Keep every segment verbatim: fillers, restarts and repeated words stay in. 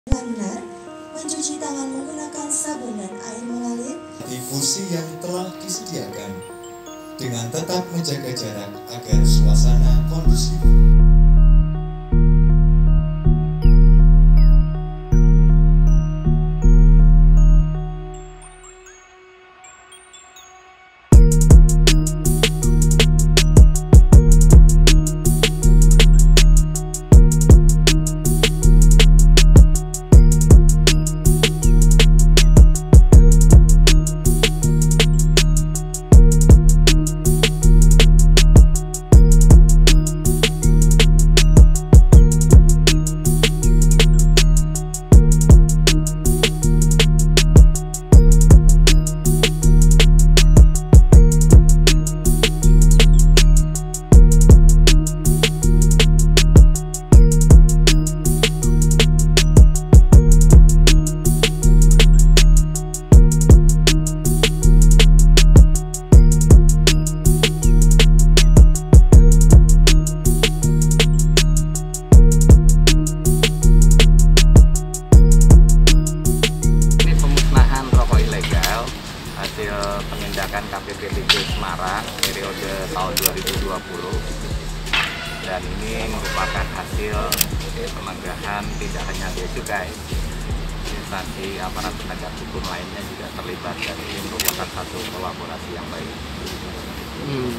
Benar-benar mencuci tangan menggunakan sabun dan air mengalir di kursi yang telah disediakan dengan tetap menjaga jarak agar suasana kondusif. Hasil penindakan K P P T J Semarang periode tahun dua ribu dua puluh, dan ini merupakan hasil pemegahan tidak hanya bea cukai, instansi aparat penegak hukum lainnya juga terlibat, dan ini merupakan satu kolaborasi yang baik. Hmm.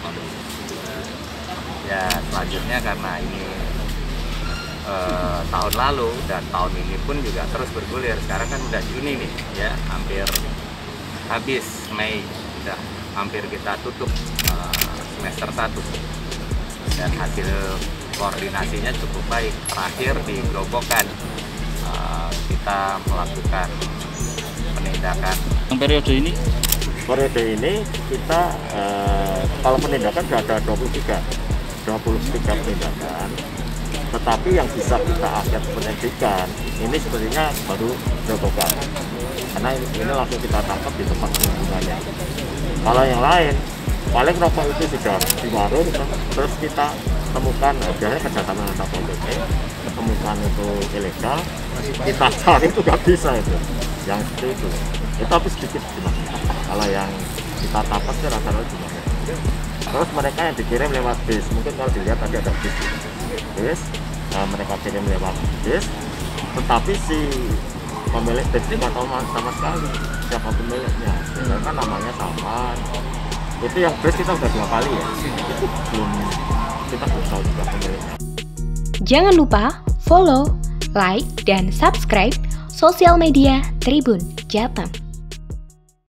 Ya, selanjutnya karena ini eh, tahun lalu dan tahun ini pun juga terus bergulir. Sekarang kan udah Juni nih, ya hampir habis Mei, sudah hampir kita tutup uh, semester satu, dan hasil koordinasinya cukup baik. Terakhir di Grobogan uh, kita melakukan penindakan. Yang periode ini? Periode ini kita uh, kalau penindakan sudah ada dua puluh tiga penindakan, tetapi yang bisa kita akhir penyidikan ini sebenarnya baru Grobogan, karena ini langsung kita tangkap di tempat penimbukannya. Kalau yang lain, paling rokok itu sudah di warung, terus kita temukan, biasanya kedatangan antar P P, ketemukan itu ilegal, kita cari itu nggak bisa itu, yang seperti itu. Itu tapi sedikit jumlahnya. Kalau yang kita tangkap sih rata-rata jumlahnya. Terus mereka yang dikirim lewat bis, mungkin kalau dilihat tadi ada bis, bis, nah, mereka kirim lewat bis, tetapi si pemilik bis tidak tahu sama sekali siapa pemiliknya, hmm. kan namanya sama. Itu yang bis kita udah dua kali ya, itu belum, kita belum tahu juga pemiliknya. Jangan lupa follow, like, dan subscribe sosial media Tribun Jateng.